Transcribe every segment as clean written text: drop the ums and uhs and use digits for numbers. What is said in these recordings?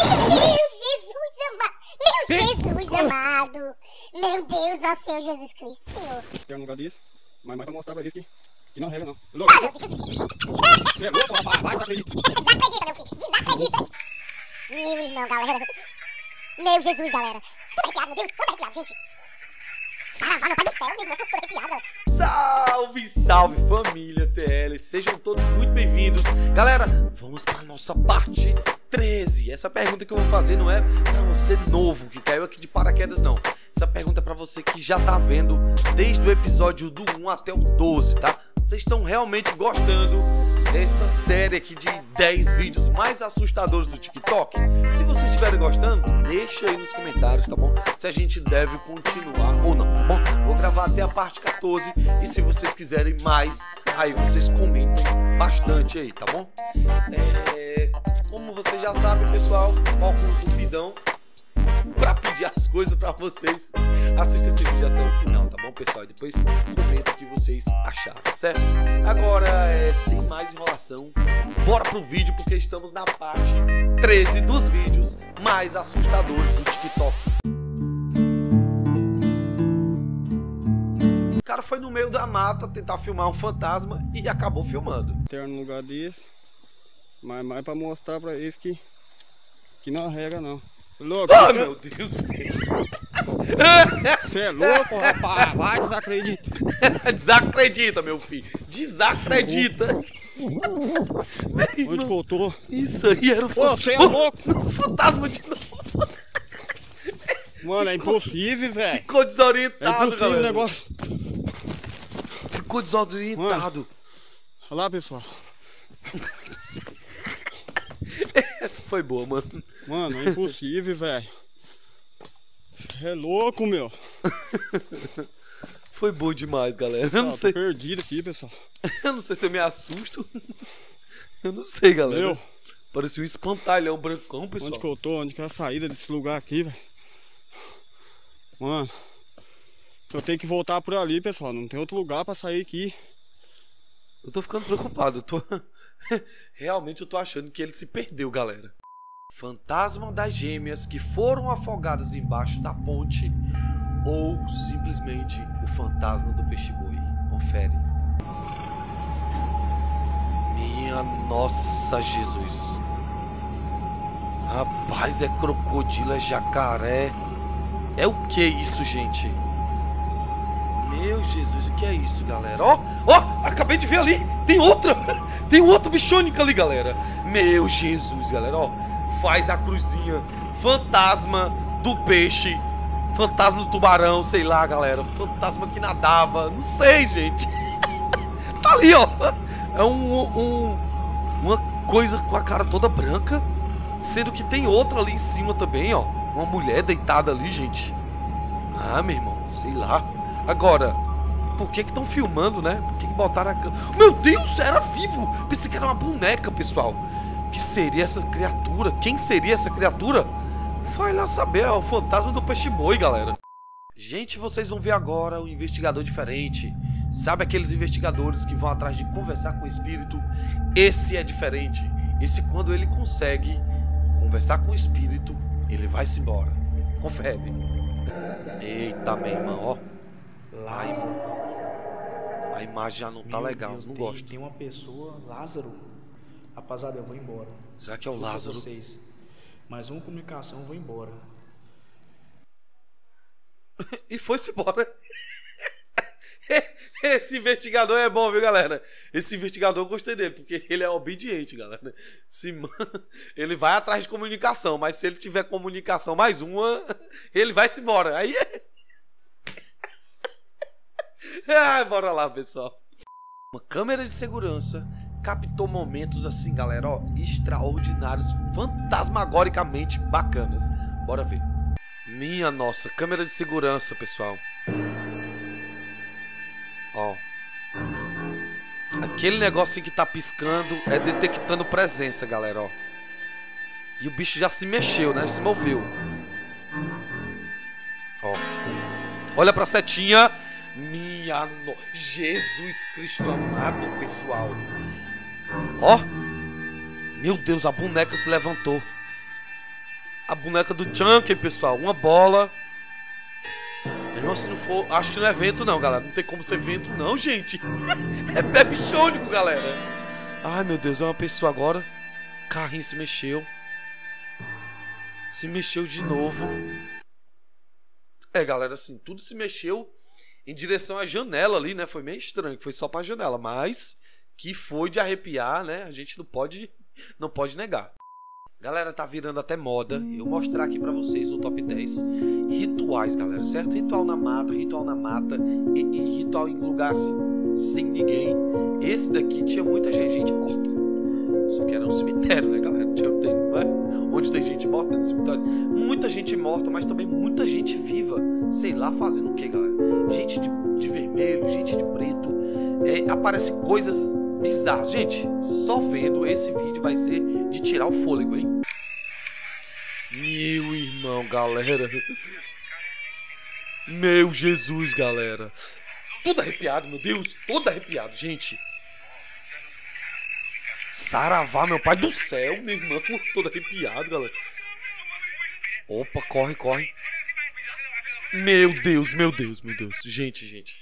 Jesus amado. Meu Deus, nosso Senhor Jesus Cristo, Senhor. Tem um lugar disso, mas pra mostrar pra eles que não rega não. Louco. Você é louco, rapaz, vai, desacredita. Desacredita, meu filho, desacredita. Meu irmão, galera. Meu Jesus, galera. Tudo arrepiado, meu Deus, tudo arrepiado, gente. Saravá, meu pai do céu, meu irmão, tudo arrepiado. Salve, salve família TL, sejam todos muito bem-vindos. Galera, vamos para a nossa parte 13. Essa pergunta que eu vou fazer não é para você novo, que caiu aqui de paraquedas, não. Essa pergunta é para você que já tá vendo desde o episódio do 1 até o 12, tá? Vocês estão realmente gostando dessa série aqui de 10 vídeos mais assustadores do TikTok? Se vocês estiverem gostando, deixa aí nos comentários, tá bom? Se a gente deve continuar ou não, tá bom? Vou gravar até a parte 14 e se vocês quiserem mais, aí vocês comentem bastante aí, tá bom? Como vocês já sabem, pessoal, coloca um duvidão pra pedir as coisas pra vocês. Assista esse vídeo até o final, tá bom, pessoal? E depois comenta o que vocês acharam, certo? Agora, sem mais enrolação, bora pro vídeo, porque estamos na parte 13 dos vídeos mais assustadores do TikTok. O cara foi no meio da mata tentar filmar um fantasma e acabou filmando. Tem um lugar disso, mas mais pra mostrar pra eles que não rega não. Louco, ah, meu Deus, velho. Você é louco, rapaz, vai, desacredita. Desacredita, meu filho, desacredita. Onde que eu tô? Isso aí era o fantasma. Você é louco? O fantasma de novo. Mano, é impossível, velho. Ficou desorientado, galera. O negócio. Ficou desorientado. Mano, olha lá, pessoal. Essa foi boa, mano. Mano, é impossível, velho. É louco, meu. Foi bom demais, galera. Eu não sei. Tô perdido aqui, pessoal. Eu não sei se eu me assusto. Eu não sei, galera. Meu. Parecia um espantalhão brancão, pessoal. Onde que eu tô? Onde que é a saída desse lugar aqui, velho? Mano, eu tenho que voltar por ali, pessoal. Não tem outro lugar pra sair aqui. Eu tô ficando preocupado. Realmente eu tô achando que ele se perdeu, galera. Fantasma das gêmeas que foram afogadas embaixo da ponte ou simplesmente o fantasma do peixe-boi. Confere. Minha nossa Jesus. Rapaz, é crocodilo, é jacaré. É o que isso, gente? Meu Jesus, o que é isso, galera? Ó, acabei de ver ali. Tem outra. Tem outra bichônica ali, galera. Meu Jesus, galera, ó. Faz a cruzinha. Fantasma do peixe. Fantasma do tubarão, sei lá, galera. Fantasma que nadava. Não sei, gente. Tá ali, ó. É uma coisa com a cara toda branca. Sendo que tem outra ali em cima também, ó. Uma mulher deitada ali, gente. Ah, meu irmão, sei lá. Agora, por que estão filmando, né? Por que botaram a câmera? Meu Deus, era vivo! Pensei que era uma boneca, pessoal. O que seria essa criatura? Quem seria essa criatura? Vai lá saber, é o fantasma do peixe-boi, galera. Gente, vocês vão ver agora um investigador diferente. Sabe aqueles investigadores que vão atrás de conversar com o espírito? Esse é diferente. Esse, quando ele consegue conversar com o espírito, ele vai-se embora. Confere. Eita, meu irmão, ó. A imagem já não tá legal, Deus, não tem, gosto. Tem uma pessoa, Lázaro. Rapaziada, eu vou embora. Será que é o Lázaro? Vocês. Mais uma comunicação, eu vou embora. E foi-se embora. Esse investigador é bom, viu, galera? Esse investigador eu gostei dele, porque ele é obediente, galera. Ele vai atrás de comunicação, mas se ele tiver comunicação mais uma, ele vai-se embora. Aí bora lá, pessoal. Uma câmera de segurança captou momentos assim, galera, ó, extraordinários, fantasmagoricamente bacanas. Bora ver. Minha nossa, câmera de segurança, pessoal. Ó. Aquele negocinho que tá piscando é detectando presença, galera, ó. E o bicho já se mexeu, né? Se moveu. Ó. Olha pra setinha. Jesus Cristo amado, pessoal. Ó. Meu Deus, a boneca se levantou. a boneca do Chunky, pessoal. Uma bola. Mesmo se não for... Acho que não é vento não, galera. Não tem como ser vento não, gente. É pé bichônico, galera. Ai, meu Deus. É uma pessoa agora. Carrinho se mexeu. Se mexeu de novo. É, galera, assim, tudo se mexeu em direção à janela ali, né? Foi meio estranho, que foi só pra janela, mas que foi de arrepiar, né? A gente não pode negar. Galera, tá virando até moda eu mostrar aqui pra vocês no top 10 rituais, galera, certo? Ritual na mata e ritual em lugar assim, sem ninguém. Esse daqui tinha muita gente morta. Só que era um cemitério, né, galera? Não é? Onde tem gente morta no cemitério. Muita gente morta, mas também muita gente viva. Sei lá, fazendo o que, galera? Gente de vermelho, gente de preto. Aparecem coisas bizarras. Gente, só vendo esse vídeo vai ser de tirar o fôlego, hein? Meu irmão, galera. Meu Jesus, galera. Todo arrepiado, meu Deus. Todo arrepiado, gente. Saravá, meu pai do céu, meu irmão, todo arrepiado, galera. Opa, corre, corre. Meu Deus, meu Deus, meu Deus. Gente.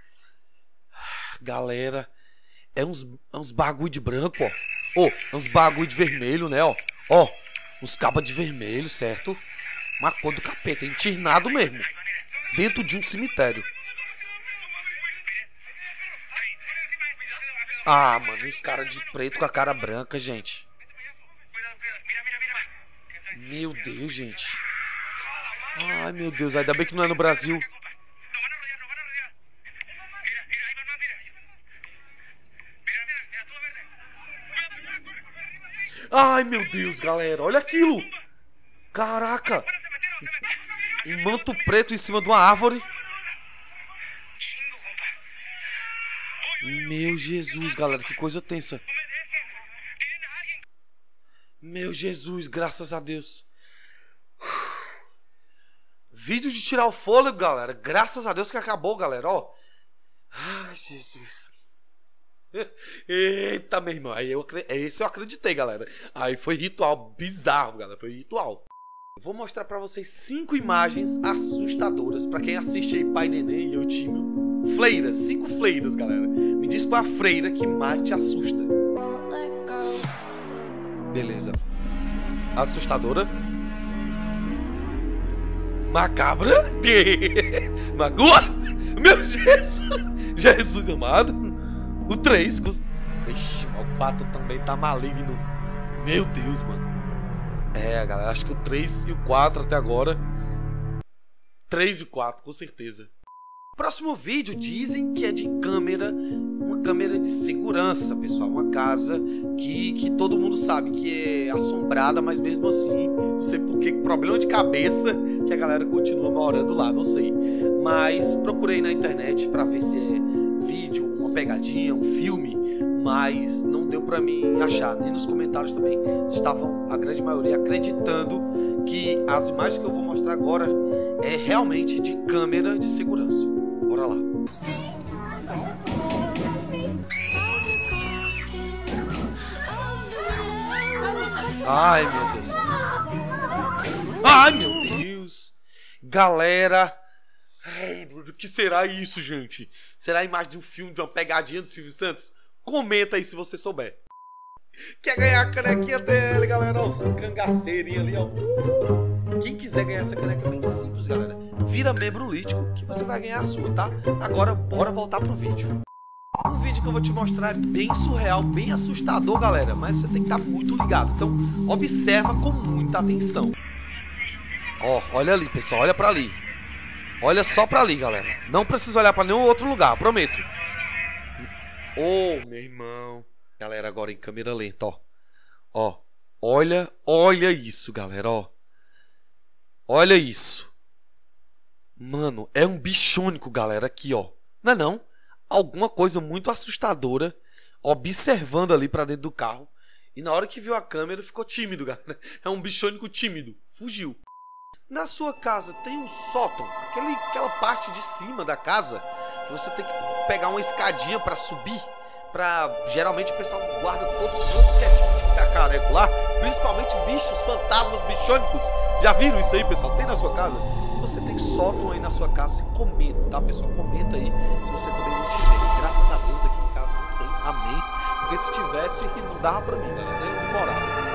Galera, é uns bagulho de branco, ó. É uns bagulho de vermelho, né, ó. Ó, uns cabas de vermelho, certo? Uma cor do capeta, entirnado mesmo. Dentro de um cemitério. Ah, mano, os caras de preto com a cara branca, gente. Meu Deus, gente. Ai, meu Deus, ainda bem que não é no Brasil. Ai, meu Deus, galera, olha aquilo. Caraca. Um manto preto em cima de uma árvore. Meu Jesus, galera, que coisa tensa. Meu Jesus, graças a Deus. Vídeo de tirar o fôlego, galera. Graças a Deus que acabou, galera, ó. Ai, Jesus. Eita, meu irmão. Esse eu acreditei, galera. Aí foi ritual bizarro, galera. Foi ritual. Vou mostrar pra vocês 5 imagens assustadoras pra quem assiste aí Pai Neném e Eu Time. Fleiras, 5 fleiras, galera. Me diz qual é a freira que mais te assusta. Beleza. Assustadora. Macabra. Magua. Meu Jesus. Jesus amado. O 3. Ixi, o 4 também tá maligno. Meu Deus, mano. É, galera, acho que o 3 e o 4 até agora. 3 e o 4, com certeza. Próximo vídeo dizem que é de câmera, uma câmera de segurança, pessoal. Uma casa que todo mundo sabe que é assombrada, mas mesmo assim, não sei por que, problema de cabeça que a galera continua morando lá, não sei. Mas procurei na internet pra ver se é vídeo, uma pegadinha, um filme, mas não deu pra mim achar. Nem nos comentários também estavam, a grande maioria, acreditando que as imagens que eu vou mostrar agora é realmente de câmera de segurança. Bora lá. Ai, meu Deus. Ai, meu Deus. Galera. Ai, o que será isso, gente? Será a imagem de um filme, de uma pegadinha do Silvio Santos? Comenta aí se você souber. Quer ganhar a canequinha dele, galera? Ó, cangaceirinha ali, ó. Quem quiser ganhar essa caneca é bem simples, galera. Vira membro lítico que você vai ganhar a sua, tá? Agora, bora voltar pro vídeo. O vídeo que eu vou te mostrar é bem surreal, bem assustador, galera. Mas você tem que estar muito ligado. Então, observa com muita atenção. Ó, olha ali, pessoal. Olha pra ali. Olha só pra ali, galera. Não precisa olhar pra nenhum outro lugar, prometo. Ô, meu irmão. Galera, agora em câmera lenta, ó. Ó, olha isso, galera, ó. Olha isso. Mano, é um bichônico, galera, aqui, ó. Não é não? Alguma coisa muito assustadora, observando ali pra dentro do carro. E na hora que viu a câmera, ficou tímido, galera. É um bichônico tímido. Fugiu. Na sua casa tem um sótão, aquela parte de cima da casa, que você tem que pegar uma escadinha pra subir. Geralmente o pessoal guarda todo que é tipo de cacareco lá, principalmente bichos, fantasmas, bichônicos. Já viram isso aí, pessoal? Tem na sua casa? Se você tem sótão aí na sua casa, você comenta, tá, pessoal? Comenta aí se você também não tiver. Graças a Deus aqui em casa não tem, amém. Porque se tivesse, não dava pra mim, galera, nem não morava.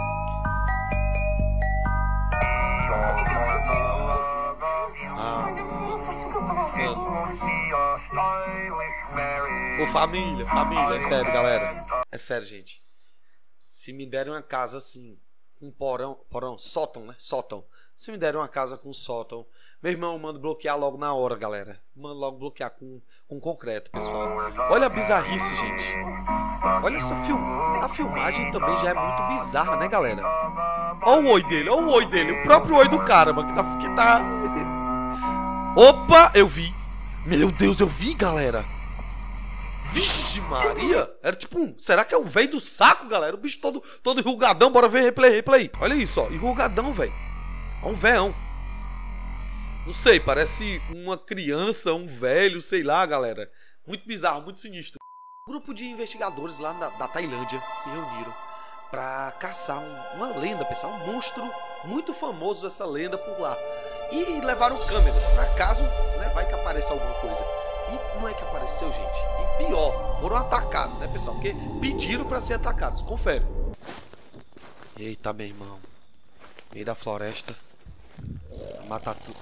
Ô, família, é sério, galera. É sério, gente. Se me derem uma casa assim, com porão, sótão, né? Sótão. Se me derem uma casa com sótão, meu irmão, eu mando bloquear logo na hora, galera. Mando logo bloquear com concreto, pessoal. Olha a bizarrice, gente. Olha essa a filmagem também já é muito bizarra, né, galera? Olha o oi dele, o próprio oi do cara, mano, que tá... Opa, eu vi. Meu Deus, eu vi, galera. Vixe Maria. Era tipo será que é o velho do saco, galera? O bicho todo enrugadão. Bora ver replay. Olha isso, ó. Enrugadão, velho. É um véão. Não sei, parece uma criança, um velho, sei lá, galera. Muito bizarro, muito sinistro. Um grupo de investigadores lá da Tailândia se reuniram pra caçar uma lenda, pessoal. Um monstro muito famoso dessa lenda por lá. E levaram câmeras pra caso, né, vai que apareça alguma coisa. E não é que apareceu, gente. E pior, foram atacados, né, pessoal? Porque pediram pra ser atacados. Confere. Eita, meu irmão. Meio da floresta. Matar tudo.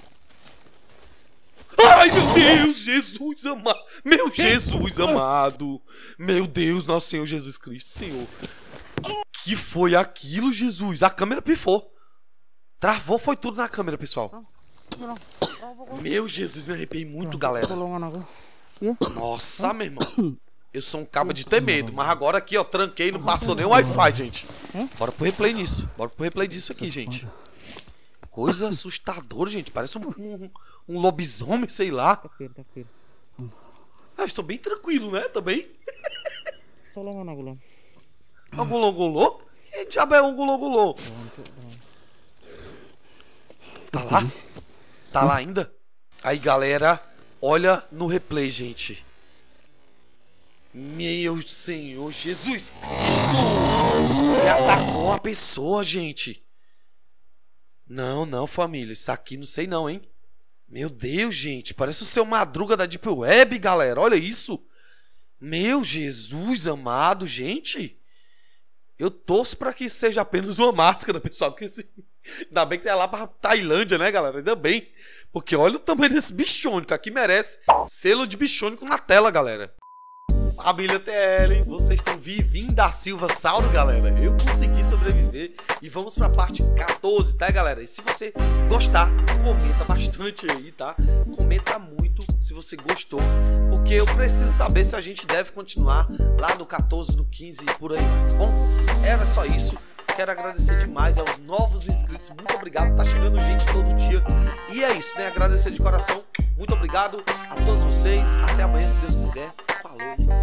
Ai, meu Deus, Jesus amado. Meu Jesus amado. Meu Deus, nosso Senhor Jesus Cristo, Senhor. Que foi aquilo, Jesus? A câmera pifou. Travou, foi tudo na câmera, pessoal. Meu Jesus, me arrepiei muito, galera. Nossa, meu irmão. Eu sou um cabo de ter medo, mas agora aqui, ó, tranquei, não passou nem o Wi-Fi, gente. Bora pro replay nisso. Bora pro replay disso aqui, gente. Coisa assustadora, gente. Parece um lobisomem, sei lá. Ah, estou bem tranquilo, né? Também. Angolongolô? Que diabo é angolongolô? Tá lá? Tá lá ainda? Aí, galera, olha no replay, gente. Meu Senhor Jesus Cristo! Ele atacou a pessoa, gente. Não, família. Isso aqui não sei não, hein? Meu Deus, gente. Parece o seu Madruga da Deep Web, galera. Olha isso. Meu Jesus amado, gente. Eu torço pra que seja apenas uma máscara, pessoal. Porque ainda bem que é lá pra Tailândia, né, galera? Ainda bem. Porque olha o tamanho desse bichônico. Aqui merece selo de bichônico na tela, galera. Família TL, vocês estão vivinho da Silva Sauro, galera. Eu consegui sobreviver. E vamos pra parte 14, tá, galera? E se você gostar, comenta bastante aí, tá? Comenta muito se você gostou. Porque eu preciso saber se a gente deve continuar lá no 14, no 15 e por aí vai, tá bom? Era só isso. Quero agradecer demais aos novos inscritos. Muito obrigado, tá chegando gente todo dia. E é isso, né? Agradecer de coração. Muito obrigado a todos vocês. Até amanhã, se Deus quiser. Falou.